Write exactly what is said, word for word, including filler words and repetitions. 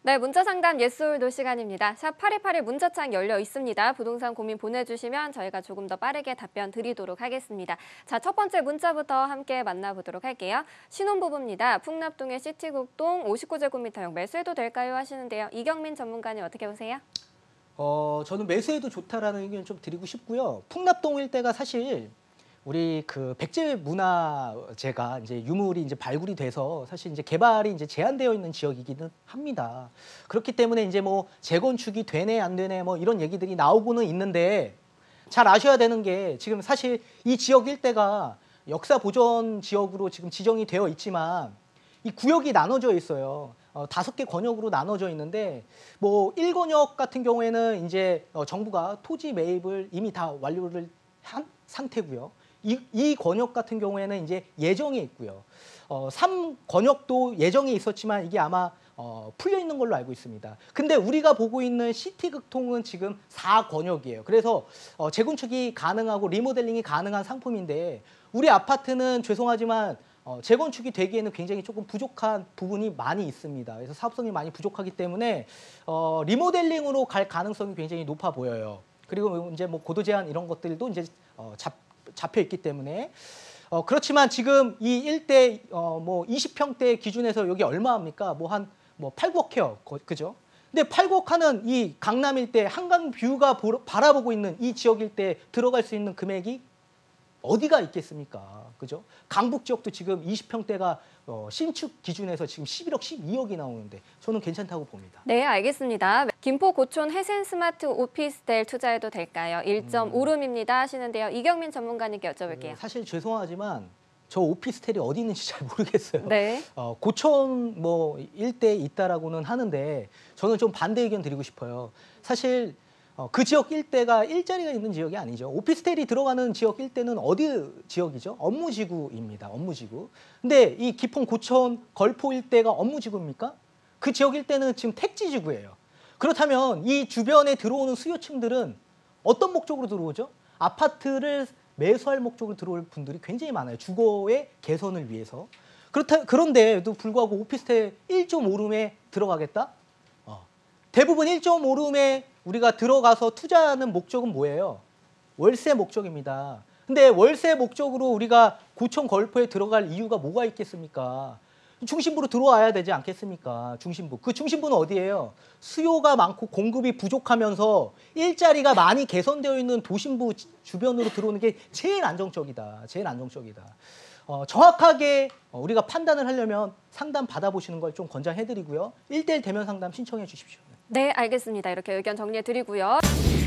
네, 문자 상담 예스홀도 시간입니다. 샵 팔이팔일 문자창 열려 있습니다. 부동산 고민 보내주시면 저희가 조금 더 빠르게 답변 드리도록 하겠습니다. 자, 첫 번째 문자부터 함께 만나보도록 할게요. 신혼부부입니다. 풍납동의 시티국동 오십구 제곱미터형 매수해도 될까요? 하시는데요. 이경민 전문가님 어떻게 보세요? 어, 저는 매수해도 좋다라는 의견 좀 드리고 싶고요. 풍납동 일대가 사실 우리 그 백제 문화재가 이제 유물이 이제 발굴이 돼서 사실 이제 개발이 이제 제한되어 있는 지역이기는 합니다. 그렇기 때문에 이제 뭐 재건축이 되네 안 되네 뭐 이런 얘기들이 나오고는 있는데 잘 아셔야 되는 게 지금 사실 이 지역 일대가 역사 보존 지역으로 지금 지정이 되어 있지만 이 구역이 나눠져 있어요. 어, 다섯 개 권역으로 나눠져 있는데 뭐 일 권역 같은 경우에는 이제 어, 정부가 토지 매입을 이미 다 완료를 한 상태고요. 이, 이 권역 같은 경우에는 이제 예정이 있고요. 어, 삼 권역도 예정이 있었지만 이게 아마 어, 풀려 있는 걸로 알고 있습니다. 근데 우리가 보고 있는 시티극통은 지금 사 권역이에요. 그래서 어, 재건축이 가능하고 리모델링이 가능한 상품인데 우리 아파트는 죄송하지만 어, 재건축이 되기에는 굉장히 조금 부족한 부분이 많이 있습니다. 그래서 사업성이 많이 부족하기 때문에 어, 리모델링으로 갈 가능성이 굉장히 높아 보여요. 그리고 이제 뭐 고도 제한 이런 것들도 이제 어, 잡 잡혀 있기 때문에 어, 그렇지만 지금 이 일대 어, 뭐 이십 평대 기준에서 여기 얼마입니까? 뭐 한 뭐 팔, 구억해요. 그죠? 근데 팔, 구억 하는 이 강남 일대 한강 뷰가 보러, 바라보고 있는 이 지역 일대에 들어갈 수 있는 금액이 어디가 있겠습니까? 그죠? 강북 지역도 지금 이십 평대가 어, 신축 기준에서 지금 십일억, 십이억이 나오는데 저는 괜찮다고 봅니다. 네, 알겠습니다. 김포 고촌 해센 스마트 오피스텔 투자해도 될까요? 일 점 오 룸입니다 하시는데요. 이경민 전문가님께 여쭤볼게요. 사실 죄송하지만 저 오피스텔이 어디 있는지 잘 모르겠어요. 네. 어, 고촌 뭐 일대에 있다라고는 하는데 저는 좀 반대 의견 드리고 싶어요. 사실 어, 그 지역 일대가 일자리가 있는 지역이 아니죠. 오피스텔이 들어가는 지역 일대는 어디 지역이죠? 업무지구입니다. 업무지구. 근데 이 기풍 고촌 걸포 일대가 업무지구입니까? 그 지역 일대는 지금 택지지구예요. 그렇다면 이 주변에 들어오는 수요층들은 어떤 목적으로 들어오죠? 아파트를 매수할 목적으로 들어올 분들이 굉장히 많아요. 주거의 개선을 위해서. 그렇다, 그런데도 불구하고 오피스텔 일 점 오 룸에 들어가겠다? 어. 대부분 일 점 오 룸에 우리가 들어가서 투자하는 목적은 뭐예요? 월세 목적입니다. 근데 월세 목적으로 우리가 고촌 걸포에 들어갈 이유가 뭐가 있겠습니까? 중심부로 들어와야 되지 않겠습니까? 중심부. 그 중심부는 어디예요? 수요가 많고 공급이 부족하면서 일자리가 많이 개선되어 있는 도심부 주변으로 들어오는 게 제일 안정적이다. 제일 안정적이다. 어, 정확하게 우리가 판단을 하려면 상담 받아보시는 걸 좀 권장해드리고요. 일 대일 대면 상담 신청해 주십시오. 네, 알겠습니다. 이렇게 의견 정리해드리고요.